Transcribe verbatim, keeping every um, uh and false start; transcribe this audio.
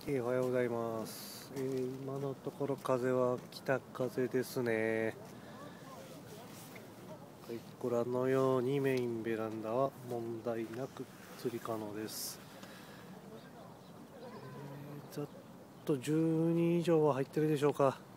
えーおはようございます、えー今のところ風は北風ですね。はい、ご覧のようにメインベランダは問題なく釣り可能です。えーざっとじゅうにん以上は入ってるでしょうか。